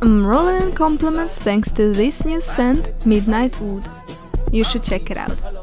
I'm rolling in compliments thanks to this new scent, Midnight Oud. You should check it out.